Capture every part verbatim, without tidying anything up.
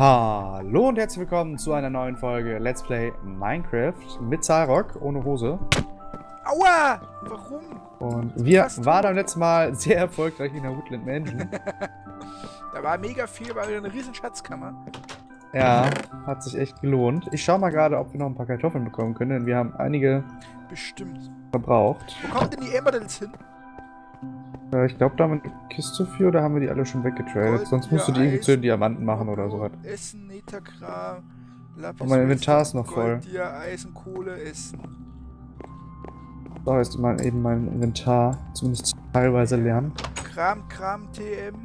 Hallo und herzlich willkommen zu einer neuen Folge Let's Play Minecraft mit Zahlrock ohne Hose. Aua! Warum? Und wir waren beim letzten Mal sehr erfolgreich in der Woodland Mansion. Da war mega viel, war wieder eine riesen Schatzkammer. Ja, hat sich echt gelohnt. Ich schau mal gerade, ob wir noch ein paar Kartoffeln bekommen können, denn wir haben einige Bestimmt. verbraucht. Wo kommt denn die Emeralds hin? Äh, ich glaube, da haben wir eine Kiste für, oder haben wir die alle schon weggetradet? Gold, Sonst musst du die ja, irgendwie zu den Eisen, Diamanten machen oder so was. Essen, Netherkram, Lapis, Und mein Inventar ist noch Gold, voll. Dia, Eisen, Kohle, Essen. So, jetzt mal eben mein Inventar zumindest teilweise lernen. Kram, Kram, T M.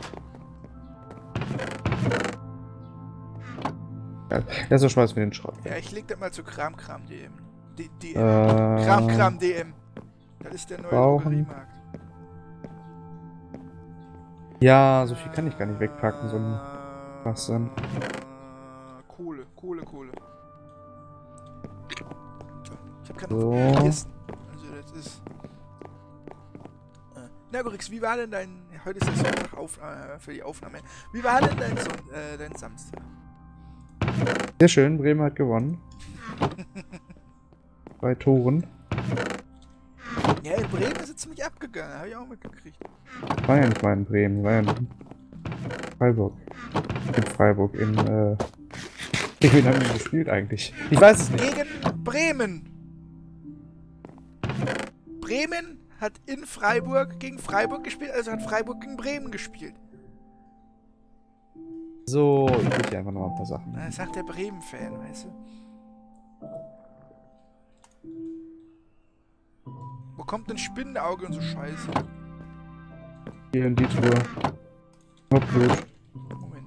Ja, so schmeißen wir den Schrott. Ja, ich leg das mal zu Kram, Kram, D M. D DM. Äh, Kram, Kram, D M. Das ist der neue brauchen- Drogeriemarkt. Ja, so viel kann ich gar nicht wegpacken, so ein Äh, was denn? Kohle, Kohle, Kohle. So, ich hab keine So. Kisten. Also das ist... Äh, Na Gorix, wie war denn dein... Heute ist der Sonntag auf, äh, für die Aufnahme. Wie war denn dein, Son äh, dein Samstag? Sehr schön, Bremen hat gewonnen. Bei Toren. Ja, in Bremen ist es ziemlich abgegangen, habe ich auch mitgekriegt. War ja nicht mal in Bremen, war ja in Freiburg. In Freiburg, in, äh... Ich bin haben die gespielt eigentlich. Ich weiß es nicht. Gegen Bremen! Bremen hat in Freiburg gegen Freiburg gespielt, also hat Freiburg gegen Bremen gespielt. So, ich will hier einfach noch ein paar Sachen. Das sagt der Bremen-Fan, weißt du. Wo kommt denn Spinnenauge und so Scheiße? Hier in die Truhe. Oh, Blut. Moment.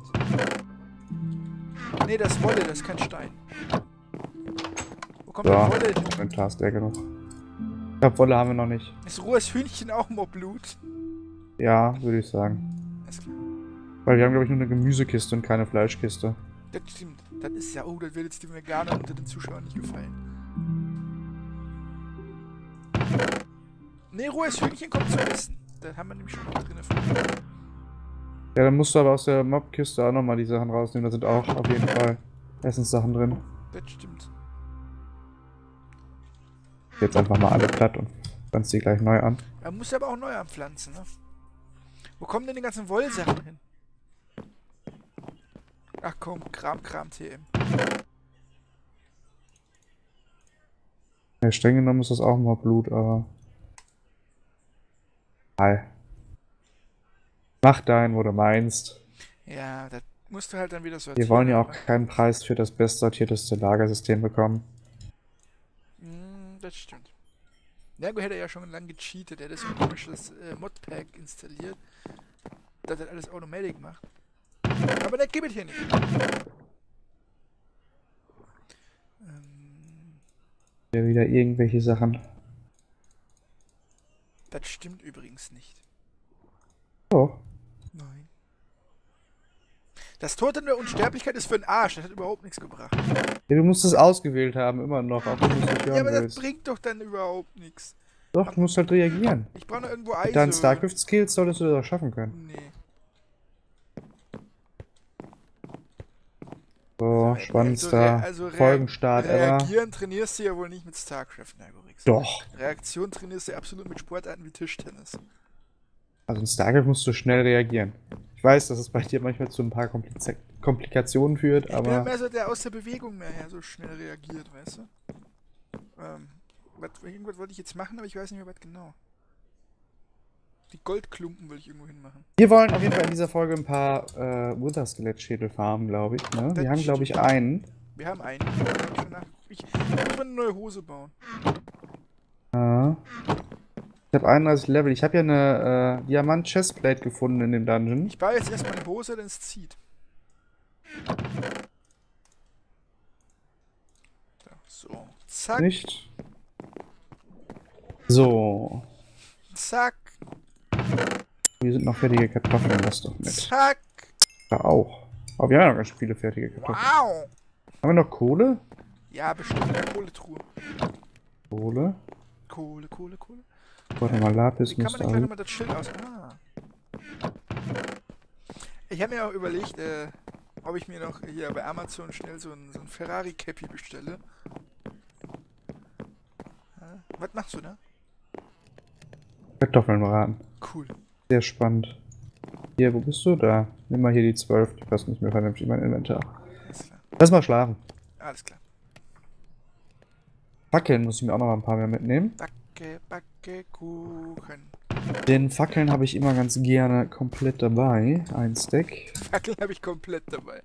Nee, das ist Wolle, das ist kein Stein. Wo kommt Ja, denn Wolle hin? ein Task der genug. Ich glaube, Wolle haben wir noch nicht. Ist rohes Hühnchen auch mal Blut? Ja, würde ich sagen. Alles klar. Weil wir haben, glaube ich, nur eine Gemüsekiste und keine Fleischkiste. Das stimmt. Das ist ja... Oh, das wird jetzt den Veganern unter den Zuschauern nicht gefallen. Nee, rohes Hühnchen kommt zu essen. Da haben wir nämlich schon noch drin. Ja, dann musst du aber aus der Mobkiste auch nochmal die Sachen rausnehmen. Da sind auch auf jeden Fall Essenssachen drin. Das stimmt. Jetzt einfach mal alle platt und pflanzt die gleich neu an. Man muss aber auch neu anpflanzen, ne? Wo kommen denn die ganzen Wollsachen hin? Ach komm, Kram, Kram, T M. Ja, streng genommen ist das auch mal Blut, aber... Hi. Mach dein, wo du meinst. Ja, das musst du halt dann wieder sortieren. Wir wollen ja auch aber- keinen Preis für das bestsortierteste Lagersystem bekommen. Hm, das stimmt. Nergo hätte ja schon lange gecheatet. Er hat so ein komisches äh, Modpack installiert, dass das alles Automatic macht. Aber der gibt es hier nicht. Ähm, Ja, wieder irgendwelche Sachen. das stimmt übrigens nicht. Oh. Nein. Das Tod in der Unsterblichkeit ist für den Arsch. Das hat überhaupt nichts gebracht. Ja, du musst es ausgewählt haben, immer noch, auch wenn du es nicht Ja, hören aber das willst. bringt doch dann überhaupt nichts. Doch, du musst halt reagieren. Ich brauche noch irgendwo Eisen. Mit deinen StarCraft-Skills solltest du das auch schaffen können. Nee. So, spannendster also rea- Folgenstart ever. Reagieren trainierst du ja wohl nicht mit StarCraft, Nergorix. Doch. Reaktion trainierst du absolut mit Sportarten wie Tischtennis. Also in StarCraft musst du schnell reagieren. Ich weiß, dass es bei dir manchmal zu ein paar Kompliz Komplikationen führt, Ich bin ja aber... mehr so der aus der Bewegung mehr her so schnell reagiert, weißt du? Ähm, was, irgendwas wollte ich jetzt machen, aber ich weiß nicht mehr was genau. Die Goldklumpen will ich irgendwo hinmachen. Wir wollen auf jeden Fall in dieser Folge ein paar äh, Wither-Skelett-Schädel farmen, glaube ich. Ne? Das Wir haben, glaube ich, stimmt. einen. Wir haben einen. Ich hab schon nach- Ich ich muss mal eine neue Hose bauen. Ja. Ich habe einunddreißig Level. Ich habe ja eine äh, Diamant-Chestplate gefunden in dem Dungeon. Ich baue jetzt erstmal eine Hose, denn es zieht. So, zack, Nicht? So. zack, Hier sind noch fertige Kartoffeln, das doch mit. zack. Da auch. Aber wir haben ja noch ganz viele fertige Kartoffeln. Wow. Haben wir noch Kohle? Ja, bestimmt eine Kohletruhe. Kohle. Kohle, Kohle, Kohle. Warte mal, Lapis Wie kann man müsste denn gleich auch. nochmal das Schild aus... Ah. Ich habe mir auch überlegt, äh, ob ich mir noch hier bei Amazon schnell so ein, so ein Ferrari-Cappy bestelle. Ja, was machst du da? Kartoffeln braten. Cool. Sehr spannend. Hier, wo bist du? Da. Nimm mal hier die zwölf, die passt nicht mehr vernünftig in mein Inventar. Alles klar. Lass mal schlafen. Alles klar. Fackeln muss ich mir auch noch mal ein paar mehr mitnehmen. Backe, backe, Kuchen. Den Fackeln habe ich immer ganz gerne komplett dabei. Ein Stack. Fackeln habe ich komplett dabei.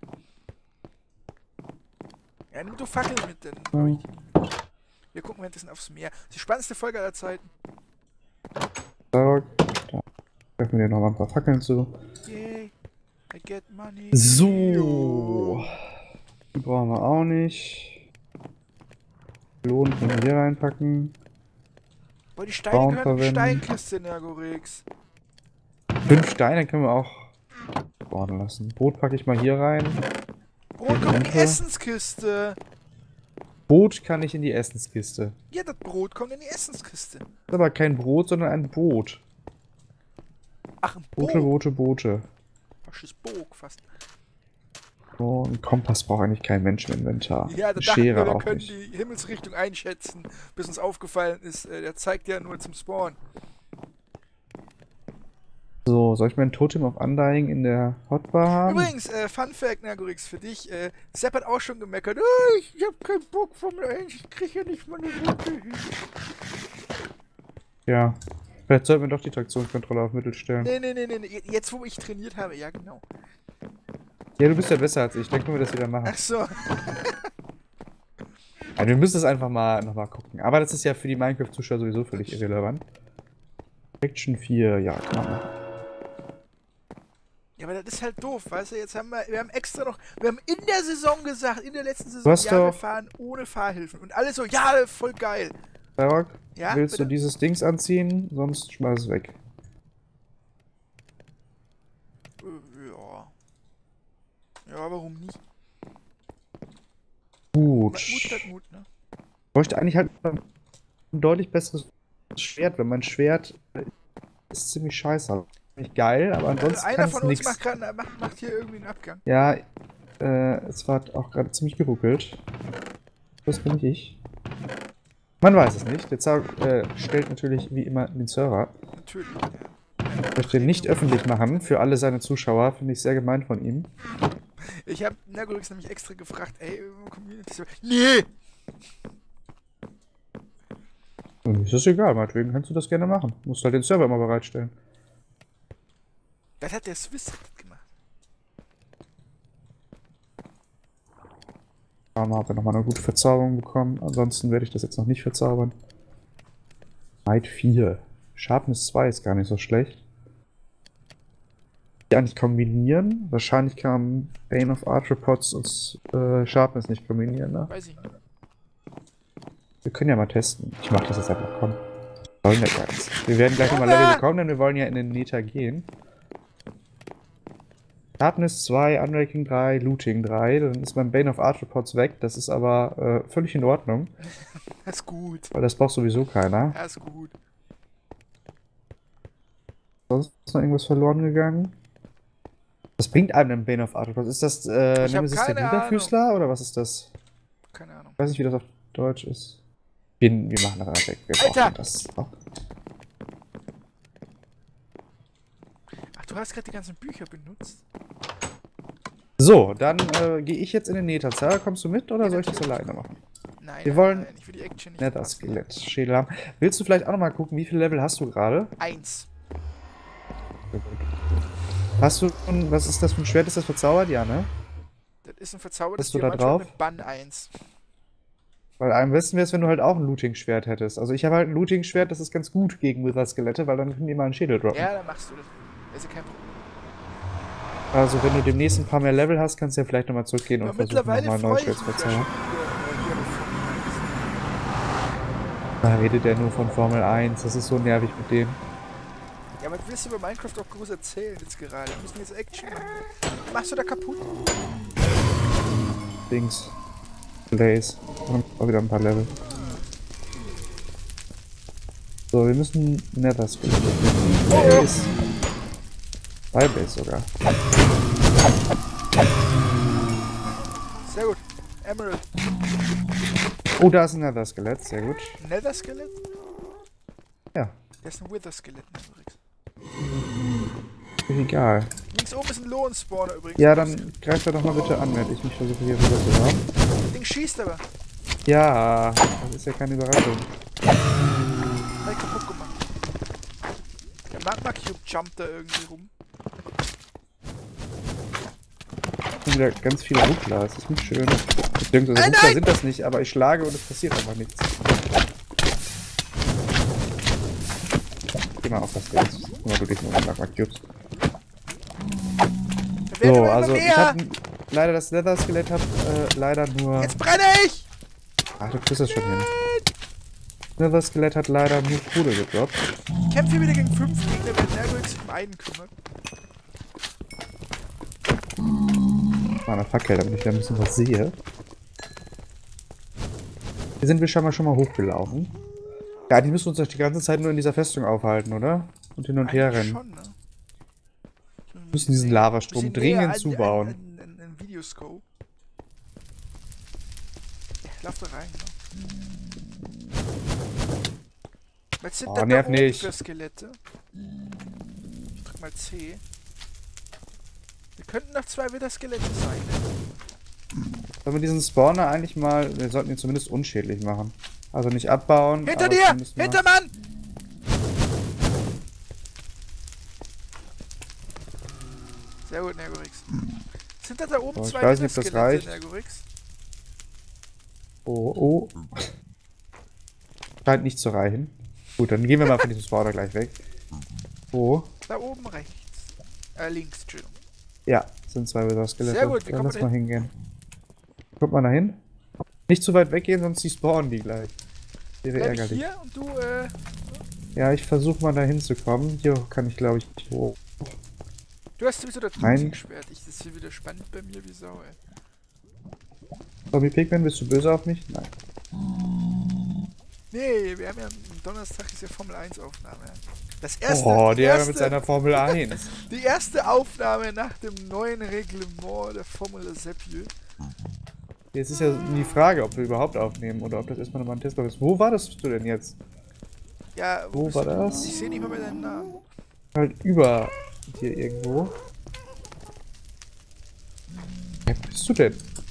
Ja, nimm du Fackeln mit, denn. Ja. Wir gucken währenddessen aufs Meer. Die spannendste Folge aller Zeiten. So, da treffen wir dir noch mal ein paar Fackeln zu. Yay, I get money. So. Die brauchen wir auch nicht. Lohn können wir hier reinpacken. Boah, die Steine Bauen gehören in die verwenden. Steinkiste, Nergorix. Fünf Steine können wir auch bauen lassen. Brot packe ich mal hier rein. Brot kommt in die Essenskiste. Boot kann ich in die Essenskiste. Ja, das Brot kommt in die Essenskiste. Das ist aber kein Brot, sondern ein Boot. Ach, ein Boote, Boot. Boote, Boote. Fasches Bog fast. So, ein Kompass braucht eigentlich kein Mensch im Inventar. Ja, da Eine dachten Schere wir, wir auch können nicht. die Himmelsrichtung einschätzen, bis uns aufgefallen ist, äh, der zeigt ja nur zum Spawn. So, soll ich mein Totem of Undying in der Hotbar haben? Übrigens, äh, Fun Fact, Nergorix, für dich, äh, Sepp hat auch schon gemeckert, oh, ich, ich hab keinen Bock Formel eins, ich krieg ja nicht mal eine Route hin. Ja. Vielleicht sollten wir doch die Traktionskontrolle auf Mittel stellen. Nee, nee, nee, nee, nee, jetzt wo ich trainiert habe, ja genau. Ja, du bist ja besser als ich, dann können wir das wieder machen. Ach so. Also wir müssen es einfach mal nochmal gucken. Aber das ist ja für die Minecraft-Zuschauer sowieso völlig irrelevant. Section vier, ja, kann man machen. Ja, aber das ist halt doof, weißt du, jetzt haben wir, wir haben extra noch, wir haben in der Saison gesagt, in der letzten Saison, Du hast ja, wir doch- fahren ohne Fahrhilfen. Und alle so, ja, voll geil. Starrock, Ja, willst bitte? du dieses Dings anziehen? Sonst schmeiß es weg. Äh, ja. Ja, warum nicht? Gut. Mut hat Mut, ne? Ich bräuchte eigentlich halt ein deutlich besseres Schwert, weil mein Schwert ist ziemlich scheiße. Nicht geil, aber Also ansonsten einer kann von es uns nichts. macht, grad, macht, macht hier irgendwie einen Abgang. Ja, äh, es war auch gerade ziemlich geruckelt. Das bin nicht ich. Man weiß es nicht. Der Zauber äh, stellt natürlich wie immer den Server. Natürlich. Ja. Ich möchte den nicht öffentlich machen für alle seine Zuschauer. Finde ich sehr gemein von ihm. Ich habe Nergorix nämlich extra gefragt, ey, Community Server. Nee! Und ist das egal, meinetwegen kannst du das gerne machen. Du musst halt den Server immer bereitstellen. Das hat der Swiss gemacht. Schauen wir mal, ob wir nochmal eine gute Verzauberung bekommen. Ansonsten werde ich das jetzt noch nicht verzaubern. Might vier. Sharpness zwei ist gar nicht so schlecht. Die eigentlich kombinieren? Wahrscheinlich kann Bane of Arthropods und äh, Sharpness nicht kombinieren, ne? Weiß ich nicht. Wir können ja mal testen. Ich mach das jetzt einfach, komm. Wir wollen ja gar nichts. Wir werden gleich nochmal Aber- Level bekommen, denn wir wollen ja in den Nether gehen. Sharpness zwei, Unraking drei, Looting drei. Dann ist mein Bane of Arthropods weg. Das ist aber äh, völlig in Ordnung, Das ist gut. weil das braucht sowieso keiner. Das ist gut. Sonst ist noch irgendwas verloren gegangen? Was bringt einem denn Bane of Arthropods? Ist das äh, Ich hab Nemesis der keine Niederfüßler oder was ist das? Keine Ahnung. Ich weiß nicht, wie das auf Deutsch ist. Wir, wir machen das einfach weg. Wir Alter! brauchen das. Oh. Ach, du hast gerade die ganzen Bücher benutzt? So, dann äh, gehe ich jetzt in den Nether. Sarah, kommst du mit oder Ja, soll ich das natürlich. alleine machen? Nein, Wir nein, wollen- nein, ich will die Action nicht. Nether verpassen. Skelett, Schädel haben. Willst du vielleicht auch nochmal gucken, wie viele Level hast du gerade? Eins. Hast du, und was ist das für ein Schwert? Ist das verzaubert? Ja, ne? Das ist ein verzaubertes Bist du da Diamantschwert drauf? mit Bann eins. Weil am besten wäre es, wenn du halt auch ein Looting-Schwert hättest. Also ich habe halt ein Looting-Schwert, das ist ganz gut gegen Wither-Skelette, weil dann können die mal einen Schädel droppen. Ja, dann machst du das. Das ist ja kein Problem. Also wenn du demnächst ein paar mehr Level hast, kannst du ja vielleicht nochmal zurückgehen Aber und versuchen, mittlerweile nochmal ein freue neues ich Schwert mich zu ja schon verzaubern. wieder, äh, hier mit Formel eins. Da redet er nur von Formel eins, das ist so nervig mit dem. Ja, was willst du über Minecraft auch groß erzählen jetzt gerade? Wir müssen jetzt Action machen. Machst du da kaputt? Dings. Blaze. Und auch wieder ein paar Level. So, wir müssen Nether Skelette finden. Base. Zwei Base sogar. Sehr gut. Emerald. Oh, da ist ein Nether-Skelett, sehr gut. Nether-Skelett? Ja. Das ist ein Wither-Skelett, übrigens. Egal. Links oben ist ein Lohn-Spawner übrigens. Ja, dann greif da doch mal bitte an, während ich mich versuche hier rüber zu haben. Das Ding schießt aber. Ja, das ist ja keine Überraschung. Hab ich kaputt gemacht. Der Magma-Cube jumpt da irgendwie rum. Ich wieder ganz viele Ruckler, das ist nicht schön. Beziehungsweise Nein, Ruckler nein! sind das nicht, aber ich schlage und es passiert einfach nichts. Geh mal auf das Geld. Guck mal, du dich nur Magma Cubes. So, also ich hab leider das Nether-Skelett hab äh, leider nur. Jetzt brenne ich! Ach, du kriegst das schon hin. Das Nether-Skelett hat leider nur Kohle gedroppt. Ich kämpfe hier wieder gegen fünf Gegner, wenn Nergulix sich um einen kümmert. Mal eine Fackel, damit ich da ein bisschen was sehe. Hier sind wir schon mal schon mal hochgelaufen. Ja, die müssen uns doch die ganze Zeit nur in dieser Festung aufhalten, oder? Und hin und her rennen. Schon, ne? Wir müssen diesen Lavastrom dringend an, zubauen. Ein, ein, ein Videoscope. Ja, lauf da rein, ne? Was sind Oh, da nerv da oben nicht. für Skelette? Ich drück mal C. Wir könnten noch zwei Wither-Skelette sein. Sollen wir diesen Spawner eigentlich mal, wir sollten ihn zumindest unschädlich machen. Also nicht abbauen. Hinter aber dir! zumindest mal- Hintermann! Sehr gut, Nergorix. Sind da da oben So, ich zwei weiß nicht, ob das Wither-Skelette, reicht. Nergorix? Oh, oh. Scheint nicht zu reichen. Gut, dann gehen wir mal von diesem Spawner gleich weg. Wo? Da oben rechts. Äh, links, Entschuldigung. Ja, sind zwei Wither-Skelette. Sehr gut, wie Dann kommen lass wir mal hingehen. Kommt mal dahin. Nicht zu weit weggehen, sonst die spawnen die gleich. Wäre Bleib ich ärgerlich. hier und du, äh... Ja, ich versuche mal dahin zu kommen. Hier kann ich, glaube ich, nicht hoch. Du hast sowieso das Nein. Schwert. Ich, das ist hier wieder spannend bei mir wie Sau, ey. Tommy Pigman, bist du böse auf mich? Nein. Nee, wir haben ja am Donnerstag ist ja Formel eins Aufnahme. Das erste, Oh, die der erste, mit seiner Formel eins. Die erste Aufnahme nach dem neuen Reglement der Formel Seppel. Jetzt ist ja die Frage, ob wir überhaupt aufnehmen oder ob das erstmal nochmal ein Testlauf ist. Wo war das du denn jetzt? Ja, Wo bist war du? das? Ich sehe nicht mal mehr deinen Namen. Halt über hier irgendwo. Wer bist du denn?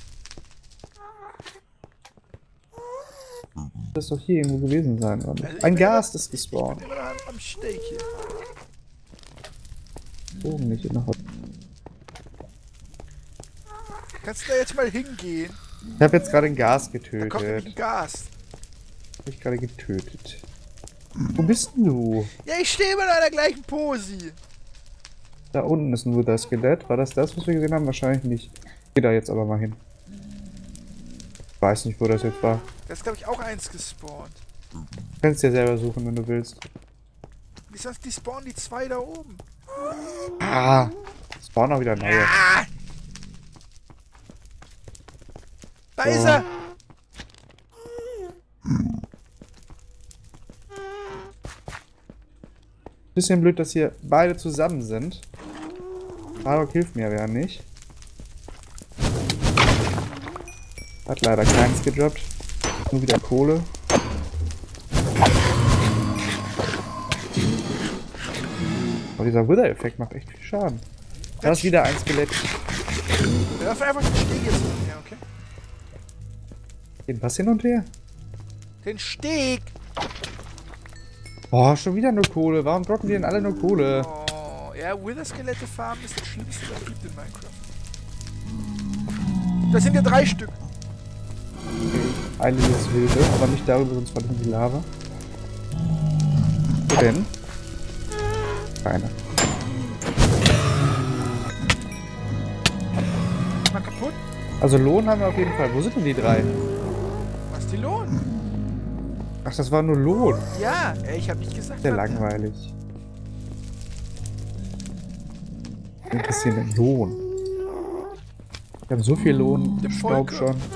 Das doch hier irgendwo gewesen sein, oder? Also ich Ein bin Gast immer- ist gespawnt. Ich bin immer noch am, am Steak hier. Oben nicht in der Hot. Kannst du da jetzt mal hingehen? Ich habe jetzt gerade ein Gas Da kommt nämlich ein getötet. Gas. Hab ich gerade getötet. Wo bist denn du? Ja, ich stehe immer noch in der gleichen Pose. Da unten ist ein Wither-Skelett. War das das, was wir gesehen haben? Wahrscheinlich nicht. Geh da jetzt aber mal hin. Ich weiß nicht, wo das jetzt war. Da ist, glaube ich, auch eins gespawnt. Du kannst dir selber suchen, wenn du willst. Wie sonst die spawnen die zwei da oben? Ah! Spawn auch wieder neue. Ah! Da So. ist er! Bisschen blöd, dass hier beide zusammen sind. Marok hilft mir aber ja nicht. Hat leider keins gedroppt. Nur wieder Kohle. Aber dieser Wither-Effekt macht echt viel Schaden. Da ist wieder ein Skelett. Wir laufen einfach den Steg jetzt hin und her, okay? Geht was hin und her? Den Steg! Boah, schon wieder nur Kohle. Warum droppen die denn alle nur Kohle? Oh, ja, Wither-Skelette farmen ist das Schlimmste, was es gibt in Minecraft. Das sind ja drei Stück. Eine ist wilde, aber nicht darüber, sonst war die Lava. Wo denn? Keine. Mal kaputt. Also Lohn haben wir auf jeden Fall. Wo sind denn die drei? Was ist die Lohn? Ach, das war nur Lohn. Ja, ey, ich hab nicht gesagt. Sehr was- langweilig. Ein bisschen Lohn. Wir haben so viel Lohn. Dem Ich glaube Volke. schon.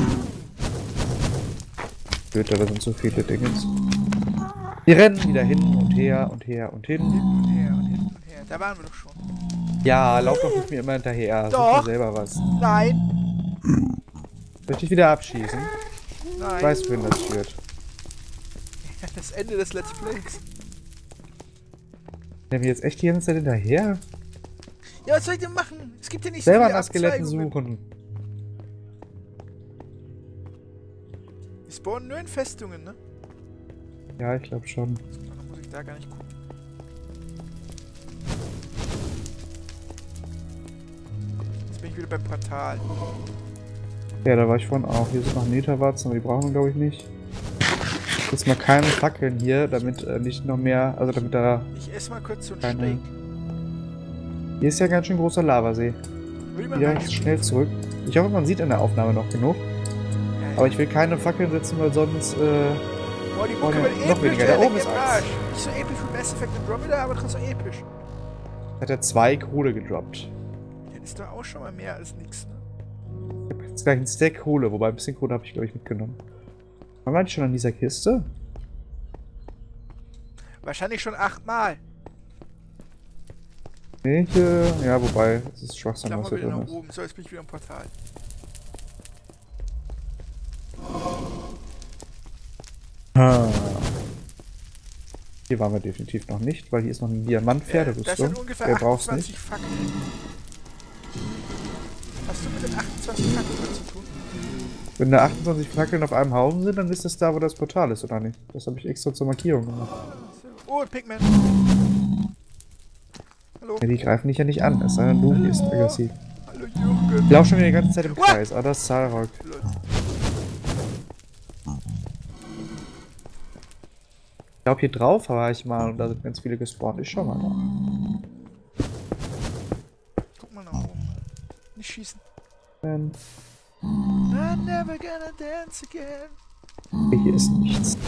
Götter, da sind so viele Dinge. Wir rennen wieder hin und her und her und hin. Hin und her und hin und her. Da waren wir doch schon. Ja, lauf doch nicht mir immer hinterher. Such Doch. dir selber was. Nein! Soll ich dich wieder abschießen? Nein. Ich weiß, wohin das führt. Das Ende des Let's Plays. Der mir jetzt echt die ganze Zeit hinterher? Ja, was soll ich denn machen? Es gibt ja nicht Selber so viele nach Skeletten Abzweigungen. suchen. Die spawnen nur in Festungen, ne? Ja, ich glaube schon. Dann muss ich da gar nicht gucken. Jetzt bin ich wieder beim Portal. Ja, da war ich vorhin auch. Hier sind noch Netherwarzen, aber die brauchen wir, glaube ich, nicht. Jetzt mal keine Fackeln hier, damit äh, nicht noch mehr, also damit da... Ich esse mal kurz so ein keine... Steak. Hier ist ja ganz schön großer Lavasee. Will ich mal Wieder reinspielen? schnell zurück. Ich hoffe, man sieht in der Aufnahme noch genug. Ja, ja. Aber ich will keine Fackeln setzen, weil sonst... Äh, Boah, die Oh, Mucke ne, wird noch episch, weniger. der Da oben leckt ist im eins. Arsch. Nicht so episch wie Mass Effect Andromeda, aber trotzdem episch. hat er zwei Kohle gedroppt. Ja, das ist doch auch schon mal mehr als nix, ne? Ich habe jetzt gleich einen Stack Kohle, wobei ein bisschen Kohle habe ich, glaube ich, mitgenommen. Waren wir eigentlich schon an dieser Kiste? Wahrscheinlich schon achtmal. Nee, hier... Ja, wobei, es ist Ich Schwachsinn, glaube was mal hier wieder drin nach ist. oben. So, jetzt bin ich wieder im Portal. Ah. Hier waren wir definitiv noch nicht, weil hier ist noch ein Äh, das Diamant-Pferderüstung. sind ungefähr Der braucht's achtundzwanzig nicht. Fackeln. Hast du mit den achtundzwanzig Fackeln was zu tun? Wenn da achtundzwanzig Fackeln auf einem Haufen sind, dann ist das da, wo das Portal ist, oder nicht? Das habe ich extra zur Markierung gemacht. Oh, ein Pigman. Hallo. Ja, die greifen dich ja nicht an, es sei denn, du bist aggressiv. Hallo, Jürgen. Ich laufe schon wieder die ganze Zeit im Kreis. Ah, das ist Zarok. Lol. Ich glaube, hier drauf war ich mal und da sind ganz viele gespawnt. Ich schau mal nach. Guck mal nach oben. Nicht schießen. Ähm, I'm never gonna dance again. hier ist nichts.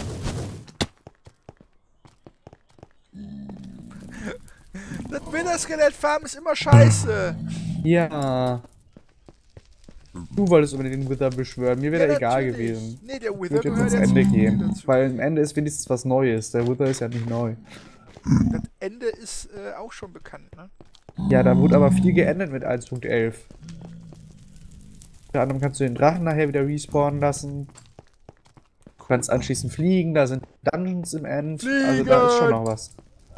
Das Winterskelett-Farm ist immer scheiße. Ja. Du wolltest unbedingt den Wither beschwören. Mir wäre Ja, der egal natürlich. gewesen. Nee, der Ich Wither würde jetzt gehört ins jetzt Ende nicht gehen. dazu. Weil im Ende ist wenigstens was Neues. Der Wither ist ja nicht neu. Das Ende ist äh, auch schon bekannt, ne? Ja, da wurde aber viel geändert mit eins Punkt elf. Unter anderem kannst du den Drachen nachher wieder respawnen lassen. Du kannst anschließend fliegen, da sind Dungeons im End. Also da ist schon noch was.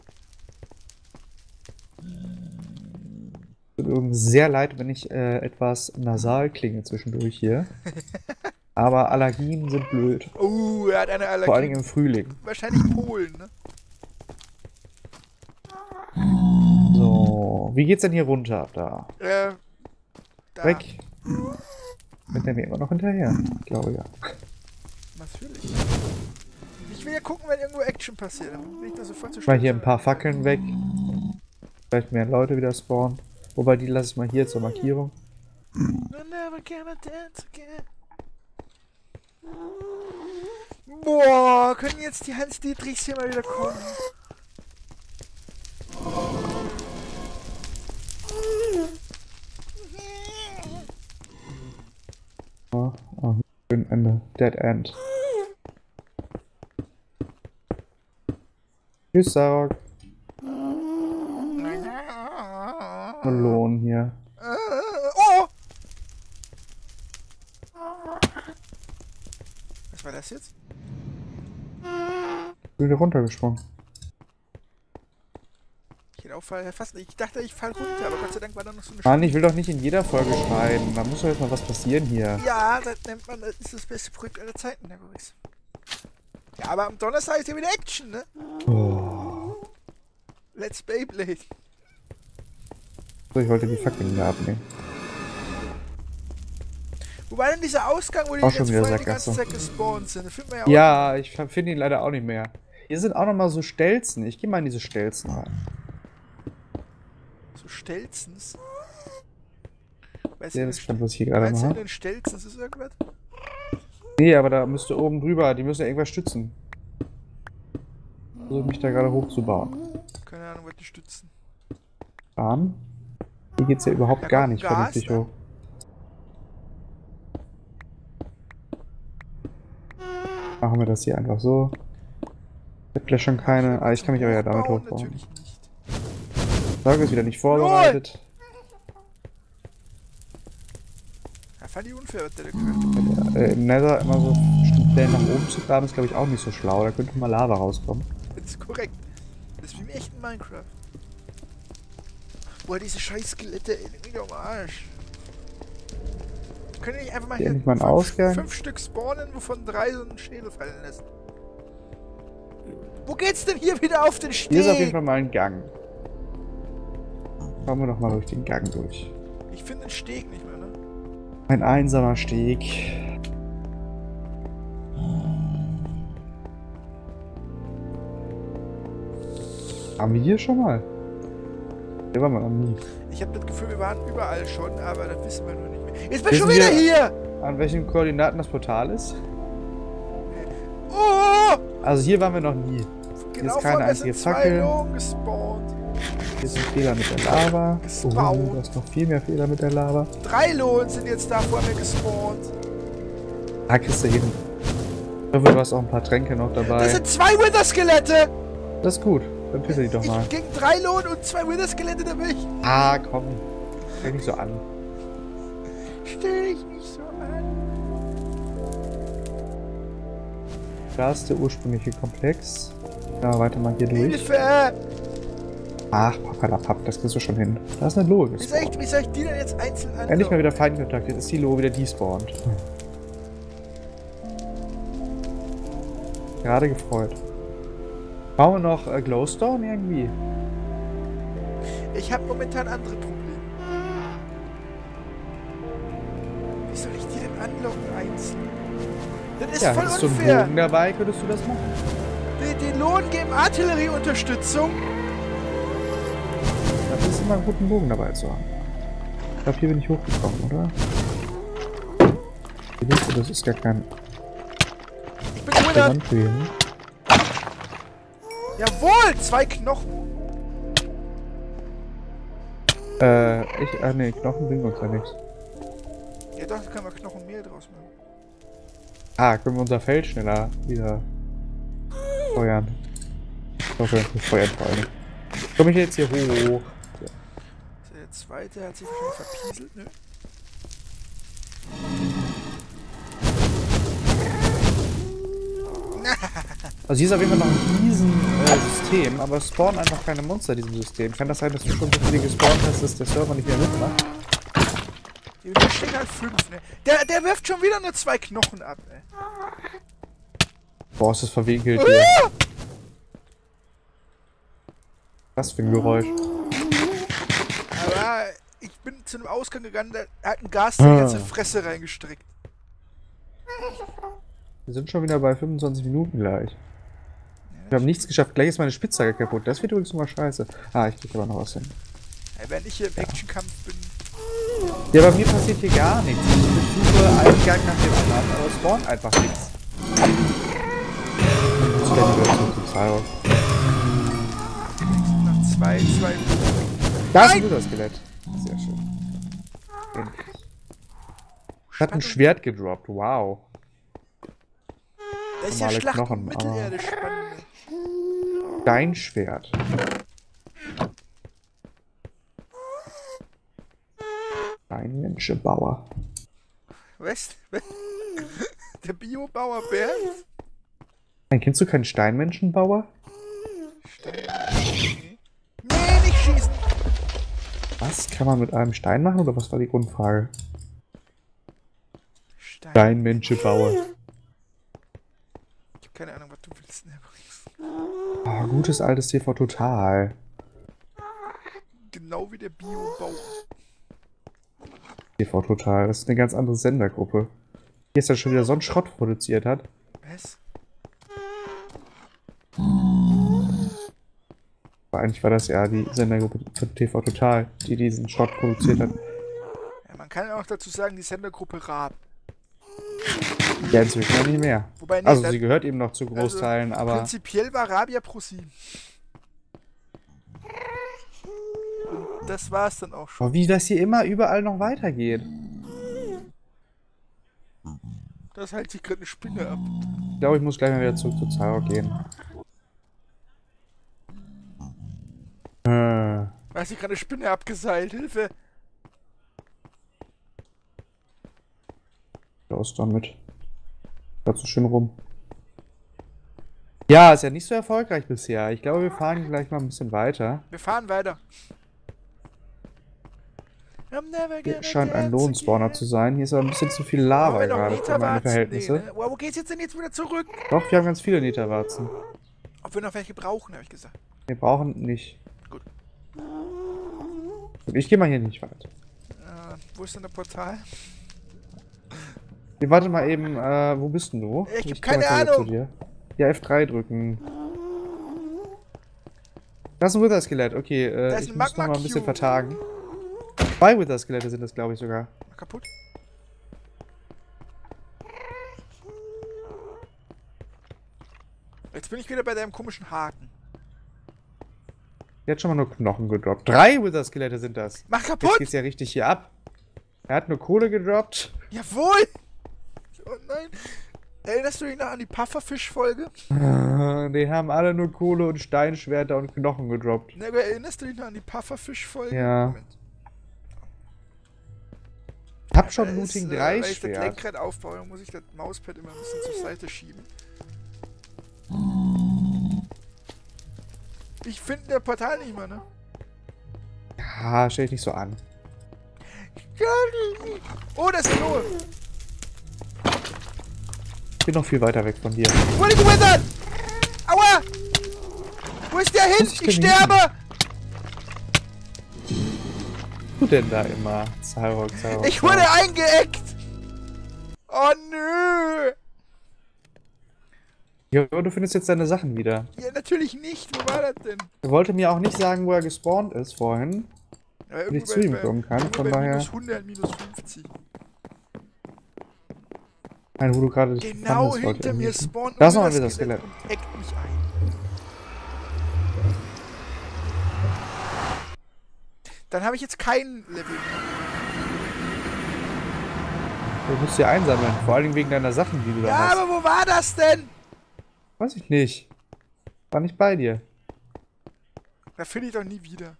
Tut mir übrigens sehr leid, wenn ich äh, etwas nasal klinge zwischendurch hier. Aber Allergien sind blöd. Oh, er hat eine Allergie. Vor allen Dingen im Frühling. Wahrscheinlich Polen, ne? So, wie geht's denn hier runter? Da. Äh, da. Weg. Sind der mir immer noch hinterher? Ich glaube ja. Natürlich. Ich will ja gucken, wenn irgendwo Action passiert. Dann bin ich da sofort zu Mal hier ein paar Fackeln weg. Vielleicht mehr Leute wieder spawnen. Wobei, die lasse ich mal hier zur Markierung. We're never gonna dance again. Boah, können jetzt die Hans-Dietrichs hier mal wieder kommen? Oh, oh, schön Ende. Dead End. Tschüss, Sarok. Lohn hier. Oh! Was war das jetzt? Ich bin wieder runtergesprungen. Ich hätte auch fall- fast nicht. Ich dachte, ich fall runter, aber Gott sei Dank war da noch so eine Mann, ich will doch nicht in jeder Folge schneiden. Da muss doch jetzt mal was passieren hier. Ja, das nennt man, das ist das beste Projekt aller Zeiten, Herr Boris. Ja, aber am Donnerstag ist ja wieder Action, ne? Oh. Let's Beyblade. So, ich wollte die Fackeln wieder abnehmen. Wo war denn dieser Ausgang, wo die Auch jetzt schon wieder vorher die ganze Sackgasse. Zeit gespawnt sind? Das findet man ja auch. Ja, ich finde ihn leider auch nicht mehr. Hier sind auch noch mal so Stelzen. Ich gehe mal in diese Stelzen rein. So Stelzens. Weißt Sehr du, gespannt, was ich hier gerade meinst du, in mache. den Stelzens ist irgendwas? Nee, aber da müsste oben drüber, die müssen ja irgendwas stützen. Ich versuche mich da gerade hochzubauen. Keine Ahnung, was die stützen. Bahn? Hier geht's ja überhaupt Da gar kommt nicht Gas, vernünftig ne? hoch. Machen wir das hier einfach so. Ich hab gleich schon keine. Ah, ich kann mich aber ja damit Hochbauen hochbauen. Natürlich nicht. Sorge ist wieder nicht vorbereitet. Ja, fand ich unfair, was der da gemacht hat. Äh, Im Nether immer so bestimmte Stellen nach oben zu graben, ist glaube ich auch nicht so schlau. Da könnte mal Lava rauskommen. Das ist korrekt. Das ist wie im echten Minecraft. Boah, diese scheiß Skelette, ey, leck mich doch am Arsch. Können wir nicht einfach mal Hier hier endlich mal einen fünf, Ausgang. fünf Stück spawnen, wovon drei so einen Schädel fallen lässt? Wo geht's denn hier wieder auf den Steg? Hier ist auf jeden Fall mal ein Gang. Schauen wir doch mal durch den Gang durch. Ich finde den Steg nicht mehr, ne? Ein einsamer Steg. Haben wir hier schon mal? Hier waren wir noch nie. Ich habe das Gefühl, wir waren überall schon, aber das wissen wir nur nicht mehr. Jetzt bin ich Wissen schon wieder wir- hier! An welchen Koordinaten das Portal ist? Oh! Also hier waren wir noch nie. Genau keine vor mir einzige sind zwei Fackel. Logen gespawnt. Hier ist ein Fehler mit der Lava. Oh, Gespawnt. du hast noch viel mehr Fehler mit der Lava. Drei Lohn sind jetzt da vor mir gespawnt. Ah, kriegst du hin. Ich hoffe, du hast auch ein paar Tränke noch dabei. Das sind zwei Wither-Skelette! Das ist gut. Dann pisse die doch mal. Ich gegen drei Lohn und zwei Wither-Skelette durch. Ah, komm. Fäng nicht so an. Stell dich nicht so an. Da ist der ursprüngliche Komplex. Ja, weiter mal hier durch. Hilfe! Ach, pappalapapp, das kriegst du schon hin. Da ist eine Lohe Wie soll, ich, gespawnt. wie soll ich die denn jetzt einzeln anschauen? Endlich mal wieder Feindkontakt. Jetzt ist die Lohe wieder despawnt. Gerade gefreut. Brauchen wir noch äh, Glowstone irgendwie? Ich habe momentan andere Probleme. Wie soll ich die denn anlocken einzeln? Das ist Ja, voll hättest du einen unfair. Bogen dabei, könntest du das machen. Die, die Lohn geben Artillerieunterstützung. Das ist immer gut, einen Bogen dabei zu haben. Ich glaube, hier bin ich hochgekommen, oder? Hier bist du, das ist gar kein Ich bin gewinnt. Wand gewesen. Jawohl, zwei Knochen. Äh, ich, ah ne, Knochen bringen uns ja nichts. Ja doch, da können wir Knochenmehl draus machen. Ah, können wir unser Feld schneller wieder feuern. Ich hoffe, wir feuern vor allem. Komme ich jetzt hier hoch? So, der zweite hat sich wahrscheinlich verpieselt, ne? Also hier ist auf jeden Fall noch ein riesen äh, System, aber es spawnen einfach keine Monster in diesem System. Kann das sein, dass du schon so viele gespawnt hast, dass der Server nicht mehr mitmacht? Da stehen halt fünf, ne? Der, der wirft schon wieder nur zwei Knochen ab, ey. Boah, ist das verwinkelt hier. Was für ein Geräusch. Aber ich bin zu einem Ausgang gegangen, da hat ein Gas in die ganze Fresse reingestreckt. Wir sind schon wieder bei fünfundzwanzig Minuten gleich. Wir haben nichts geschafft. Gleich ist meine Spitzhacke kaputt. Das wird übrigens mal scheiße. Ah, ich krieg aber noch was hin. Ey, wenn ich hier im Actionkampf bin. Ja, bei mir passiert hier gar nichts. Ich versuche einen Gang nach dem anderen, aber es spawnt einfach nichts. Ich werde wieder zurück zu Cyros. Noch zwei, zwei. Da ist ein guter Skelett. Sehr schön. Endlich. Hat ein Schwert gedroppt. Wow. Das ist ja normale Schlacht um Knochen, Mittelerde spannend. Dein Schwert. Ein Menschenbauer. Was? Der Biobauer Bernd? Nein, kennst du keinen Steinmenschenbauer? Stein. Nee. Nee, nicht schießen! Was? Kann man mit einem Stein machen oder was war die Grundfrage? Stein. Steinmenschenbauer. Ich hab keine Ahnung, was du willst. Ne? Oh, gutes altes T V Total. Genau wie der Biobauer. T V Total, das ist eine ganz andere Sendergruppe. Die gestern schon wieder so einen Schrott produziert hat. Was? Aber eigentlich war das ja die Sendergruppe von T V Total, die diesen Schrott produziert hat. Ja, man kann auch dazu sagen, die Sendergruppe Raab. Ja, inzwischen ja nicht mehr. Wobei, nee, Also das- sie gehört eben noch zu Großteilen, aber... Prinzipiell war Raab ja ProSieben. Und das war's dann auch schon. Oh, wie das hier immer überall noch weitergeht. Das hält sich gerade eine Spinne ab. Ich glaube, ich muss gleich mal wieder zurück zu Cyro gehen. Äh, Da hat sich gerade eine Spinne abgeseilt. Hilfe! aus damit. Gerade so schön rum. Ja, ist ja nicht so erfolgreich bisher. Ich glaube, wir fahren gleich mal ein bisschen weiter. Wir fahren weiter. Hier scheint ein Lohnspawner zu sein. Hier ist aber ein bisschen zu viel Lava gerade für meine Verhältnisse. Nee, ne? Wow, wo geht's jetzt denn jetzt wieder zurück? Doch, wir haben ganz viele Netherwarzen. Ob wir noch welche brauchen, habe ich gesagt. Wir brauchen nicht. Gut. Und ich gehe mal hier nicht weiter. Äh, wo ist denn das Portal? Nee, warte mal eben, äh, wo bist denn du? Ich hab geh keine mal kurz Ahnung. zu dir. Ja, F drei drücken. Das ist ein Wither-Skelett. Okay, äh, Da ist ich ein muss noch mal ein bisschen Magma-Cube. vertagen. Zwei Wither-Skelette sind das, glaube ich, sogar. Kaputt? Jetzt bin ich wieder bei deinem komischen Haken. Er hat schon mal nur Knochen gedroppt. Drei Wither-Skelette sind das. Mach Jetzt kaputt! geht's ja richtig hier ab. Er hat nur Kohle gedroppt. Jawohl! Oh nein! Erinnerst du dich noch an die Pufferfisch-Folge? Die haben alle nur Kohle und Steinschwerter und Knochen gedroppt. Ne, erinnerst du dich noch an die Pufferfisch-Folge? Ja. Moment. Ich hab schon Da Looting ist, äh, drei Wenn ich das Schwert. Lenkrad aufbaue, dann muss ich das Mauspad immer ein bisschen zur Seite schieben. Ich finde der Portal nicht mehr, ne? Ja, stell dich nicht so an. Oh, das ist Lohe! Ich bin noch viel weiter weg von dir. Ich wurde gewithert! Aua! Wo ist der hin? Wo ist Ich ich denn sterbe! Was du denn da immer? Zarok, Zarok. Ich wurde eingeeckt! Oh nö! Ja, aber du findest jetzt deine Sachen wieder. Ja, natürlich nicht. Wo war das denn? Er wollte mir auch nicht sagen, wo er gespawnt ist vorhin. Ja, Wie ich irgendwo zu ihm bei- kommen kann, irgendwo von bei daher. minus hundert, minus fünfzig. Nein, wo du gerade dich Genau befandest, wollte hinter er mir wissen. spawnt Da ist noch ein ein Wither Wither-Skelett. und eckt mich ein. Dann habe ich jetzt kein Level mehr. Du musst sie einsammeln. Vor allem wegen deiner Sachen, die du da Ja, hast. aber wo war das denn? Weiß ich nicht. War nicht bei dir. Da finde ich doch nie wieder.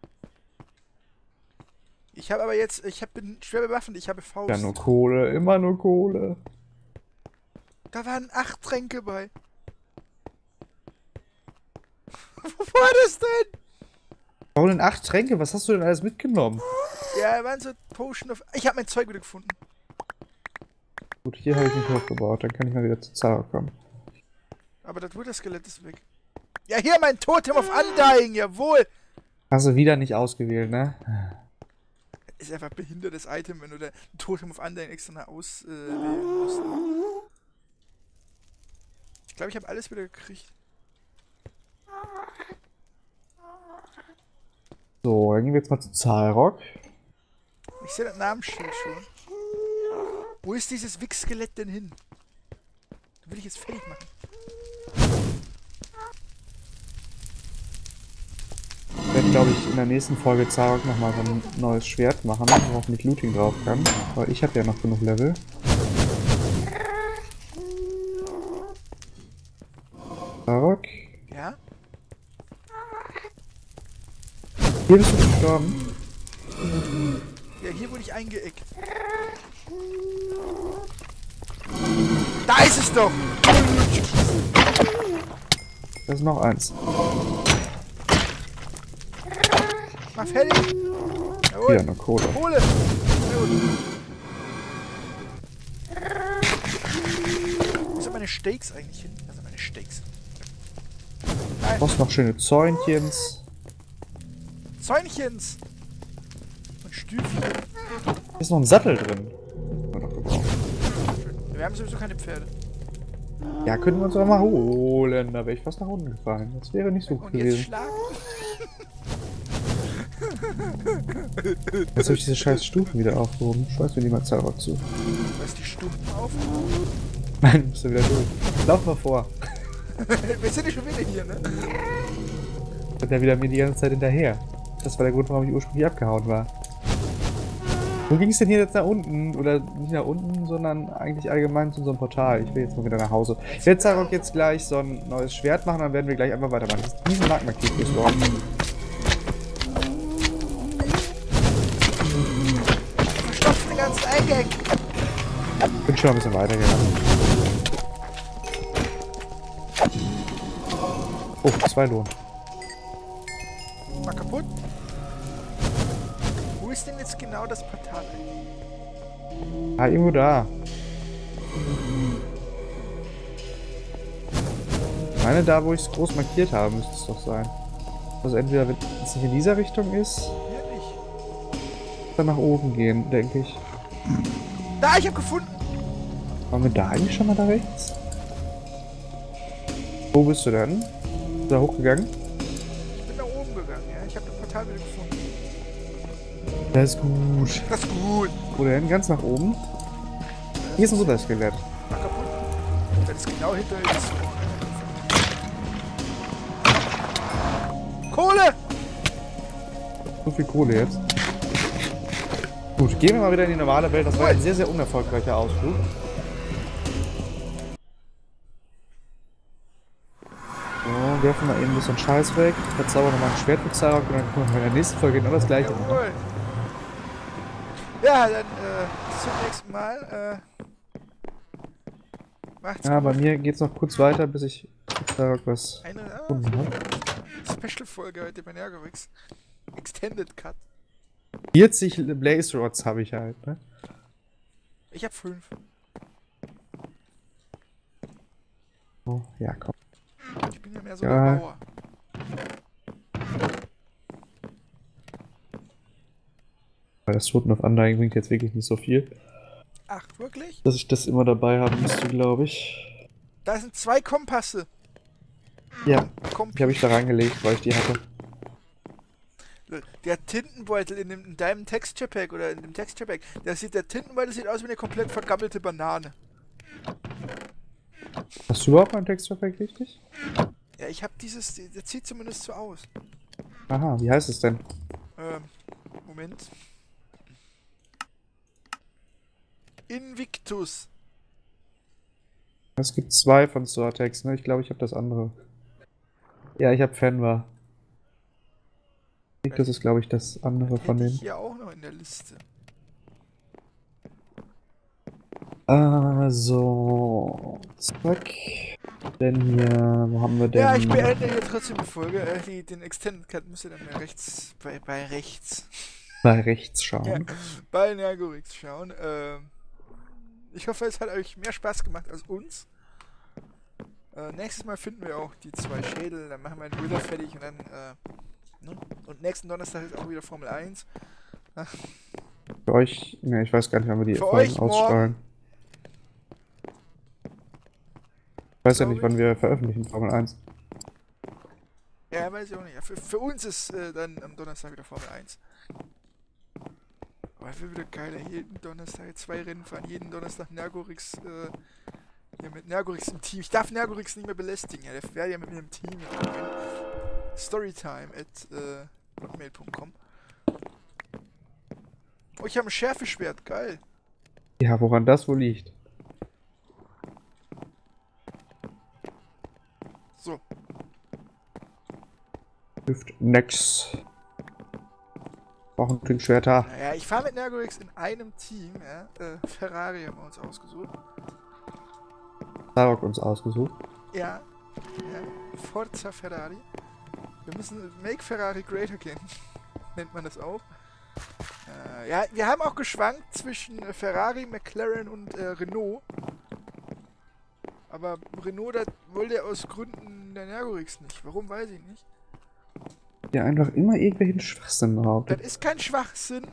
Ich habe aber jetzt, ich hab, bin schwer bewaffnet, ich habe Faust. Ja, nur Kohle. Immer nur Kohle. Da waren acht Tränke bei. Wo war das denn? Warum denn acht Tränke? Was hast du denn alles mitgenommen? Ja, da waren so Potion of... Ich habe mein Zeug wieder gefunden. Gut, hier habe ich mich hochgebaut. Dann kann ich mal wieder zu Zara kommen. Aber das Wither-Skelett ist weg. Ja, hier mein Totem of Undying, jawohl! Hast du wieder nicht ausgewählt, ne? Ist einfach behindertes Item, wenn du da ein Totem of Undying extra auswählen äh, musst. Ich glaube, ich habe alles wieder gekriegt. So, dann gehen wir jetzt mal zu Zahlrock. Ich sehe das Namensschild schon. Wo ist dieses Wichs-Skelett denn hin? Da will ich jetzt fertig machen. Ich werde, glaube ich, in der nächsten Folge Zahlrock nochmal so ein neues Schwert machen, worauf mit Looting drauf kann. Aber ich habe ja noch genug Level. Zahlrock. Ja? Hier bist du gestorben. Ja, hier wurde ich eingeeckt. Da ist es doch! Da ist noch eins. Mach fertig! Jawohl! Wieder eine Kohle. Kohle! Sehr gut. Wo sind meine Steaks eigentlich hin? Da sind meine Steaks. Du brauchst noch schöne Zäunchens. Zäunchens! Und Stüfchen. Hier ist noch ein Sattel drin. Wir noch gebraucht. Wir haben sowieso keine Pferde. Ja, könnten wir uns auch mal holen. Da wäre ich fast nach unten gefallen. Das wäre nicht so cool Und jetzt gewesen. schlagen. Jetzt habe ich diese scheiß Stufen wieder aufgehoben. Schmeiß mir die mal Zahlrock zu. Du hast die Stufen auf. Nein, bist du wieder durch. Lauf mal vor. Wir sind ja schon wieder hier, ne? Und der wieder mir die ganze Zeit hinterher. Das war der Grund, warum ich ursprünglich abgehauen war. Wo ging es denn hier jetzt nach unten? Oder nicht nach unten, sondern eigentlich allgemein zu unserem Portal. Ich will jetzt mal wieder nach Hause. Ich werde Zahlrock jetzt gleich so ein neues Schwert machen, dann werden wir gleich einfach weitermachen. Das ist diesen Magma-Cube gestorben. Verstopft den ganzen Eingang. Bin schon ein bisschen weitergegangen. Oh, zwei Lohn. Mal kaputt. Wo ist denn jetzt genau das Portal? Ah, irgendwo da. Ich meine, da, wo ich es groß markiert habe, müsste es doch sein. Also entweder, wenn es nicht in dieser Richtung ist, Hier nicht. dann nach oben gehen, denke ich. Da, ich hab gefunden! Waren wir da eigentlich schon mal da rechts? Wo bist du denn? Bist du da hochgegangen? Ich bin da oben gegangen, ja. Ich hab das Portal wieder gefunden. Das ist gut. Das ist gut. Wo denn? Ganz nach oben? Hier ist ein Skelett. Mal kaputt. Das ist genau hinter uns. Kohle! So viel Kohle jetzt. Gut, gehen wir mal wieder in die normale Welt. Das war ein sehr, sehr unerfolgreicher Ausflug. So, werfen wir eben ein bisschen Scheiß weg. Verzaubern nochmal ein Schwert für Zarok und dann können wir in der nächsten Folge genau das gleiche machen. Jawohl. Ja, dann äh, bis zum nächsten Mal. Äh, macht's Ja, gut. bei mir geht's noch kurz weiter, bis ich Zarok was Eine ah, gefunden habe. Special-Folge heute bei Nergorix. Extended Cut. vierzig Blaze Rods habe ich halt, ne? Ich hab fünf. Oh, ja, komm. Ich bin ja mehr so Ja. der Bauer. Weil das Toten of Undying bringt jetzt wirklich nicht so viel. Ach, wirklich? Dass ich das immer dabei haben müsste, glaube ich. Da sind zwei Kompasse. Ja, Komp die habe ich da reingelegt, weil ich die hatte. Der Tintenbeutel in, dem, in deinem Texture Pack oder in dem Texture Pack, der sieht, der Tintenbeutel sieht aus wie eine komplett vergammelte Banane. Hast du überhaupt ein Texture Pack richtig? Ja, ich habe dieses, der sieht zumindest so aus. Aha, wie heißt es denn? Ähm, Moment. Invictus. Es gibt zwei von Sortex, ne? Ich glaube, ich habe das andere. Ja, ich habe Fenwa. Das ist, glaube ich, das andere von Hätte denen. ich hier auch noch in der Liste. Also, zack. Denn hier, wo haben wir denn? Ja, ich beende hier trotzdem die Folge. Äh, die, den Extended Cut müsst ihr dann bei rechts, bei, bei rechts, Bei rechts schauen. ja, bei Nergorix schauen. Ähm, ich hoffe, es hat euch mehr Spaß gemacht als uns. Äh, nächstes Mal finden wir auch die zwei Schädel, dann machen wir den Wither fertig und dann, äh, ne? Und nächsten Donnerstag ist auch wieder Formel eins. Für euch, ne, ich weiß gar nicht, wann wir die Für Folgen euch ausstrahlen. Ich weiß ja Glaub nicht, wann ich. wir veröffentlichen, Formel eins. Ja, weiß ich auch nicht. Für, für uns ist äh, dann am Donnerstag wieder Formel eins. Aber es wird wieder geiler. Jeden Donnerstag zwei Rennen fahren, jeden Donnerstag Nergorix, äh, ja, mit Nergorix im Team. Ich darf Nergorix nicht mehr belästigen. Ja, der wäre ja mit mir im Team. Storytime at äh, hotmail punkt com. Oh, ich habe ein Schärfeschwert. Geil. Ja, woran das wohl liegt? So. Hilft nix. Brauchen Trinkschwerter. Naja, ich fahre mit Nergorix in einem Team. Ja? Äh, Ferrari haben wir uns ausgesucht. Zarok uns ausgesucht. Ja. Ja. Forza Ferrari. Wir müssen Make Ferrari Great Again. Nennt man das auch. Äh, ja, wir haben auch geschwankt zwischen äh, Ferrari, McLaren und äh, Renault. Aber Renault, das wollte aus Gründen der Nergorix nicht. Warum, weiß ich nicht. Ja, einfach immer irgendwelchen Schwachsinn Das behauptet. ist kein Schwachsinn.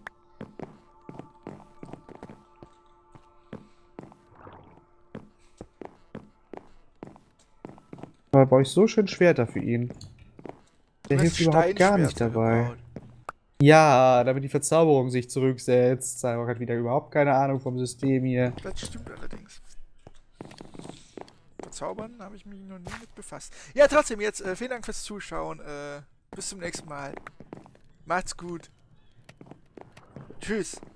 Aber brauche ich so schön Schwerter für ihn. Der Du hast hilft überhaupt gar nicht Steinschwerter dabei. gebaut. Ja, damit die Verzauberung sich zurücksetzt. Zarok hat wieder überhaupt keine Ahnung vom System hier. Das stimmt allerdings. Verzaubern habe ich mich noch nie mit befasst. Ja, trotzdem jetzt, äh, vielen Dank fürs Zuschauen. Äh, bis zum nächsten Mal. Macht's gut. Tschüss.